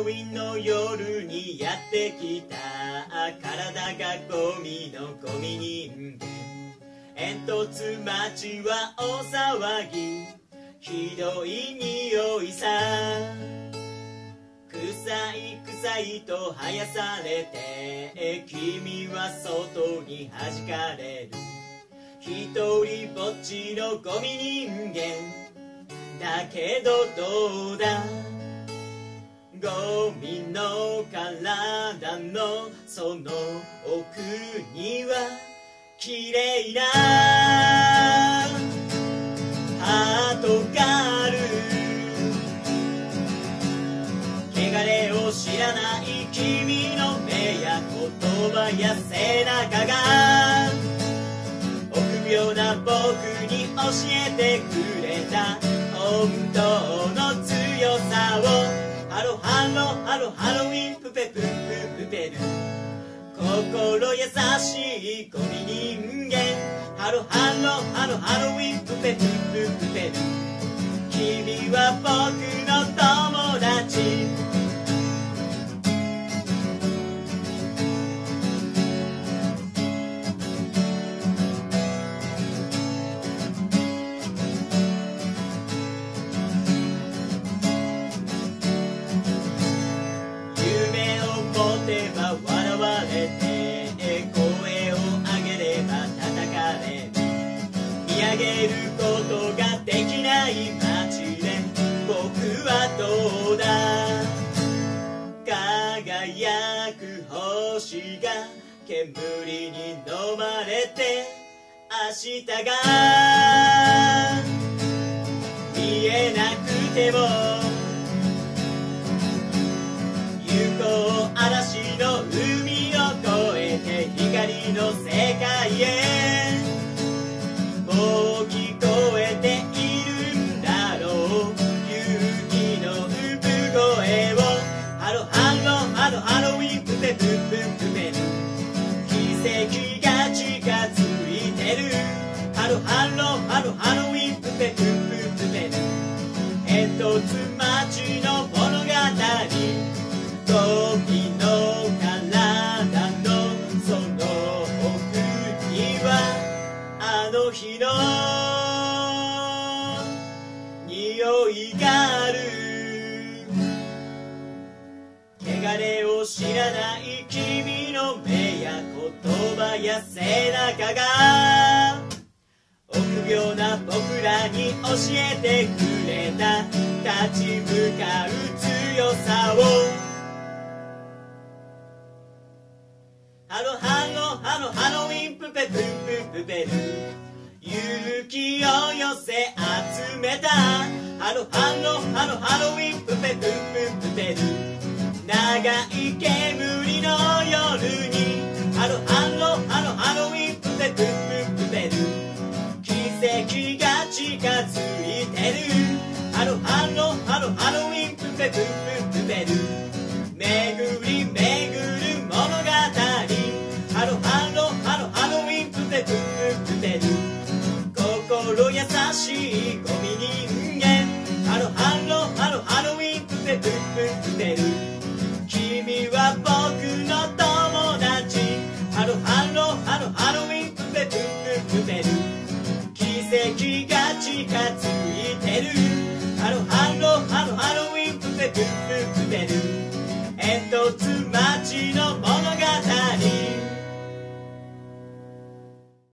ロウィンの夜にやってきた体がゴミのゴミ人間。煙突町は大騒ぎ、ひどい匂いさ。臭い臭いと生やされて君は外に弾かれる。一人ぼっちのゴミ人間だけどどうだ。ゴミの体のその奥には綺麗なハートがある。汚れを知らない君の目や言葉や背中が臆病な僕に教えてくれた本当の強さを。ハロハロハロハロウィンプペプププペル。心優しいゴミ人間。ハロハロハロハロウィンプペプププペル。君は僕の友達。笑われて声を上げれば叩かれる。見上げることができない街で僕はどうだ。輝く星が煙に飲まれて明日が見えなくても行こう嵐の海を越えて光の世界へ。もう聞こえているんだろう勇気の産声を。ハロハロハロハロウィンプペプププペル。奇跡が近づいてる。ハロハロハロハロウィンプペプププペル。煙突町の物語。ゴミの体のその奥にはあの日の匂いがある。汚れを知らない君の目や言葉や背中が臆病な僕らに教えてくれた立ち向かう強さを。ハロハロハロハロウィンプペプププペル。勇気を寄せ集めた。ハロハロハロハロウィンプペプププペル。長い煙の夜にハロハロハロハロウィンプペプププペル。奇跡が近づいてる。ハロハロハロハロウィンプペプププペル。巡り巡る物語。ハロハロハロハロウィンプペプププペル。心優しいゴミ人間。ハロハロハロハロウィンプペプププペル。君は僕の友達。ハロハロハロハロウィンプペプププペル。奇跡が近づいてる。ハロハロハロハロウィンプペプ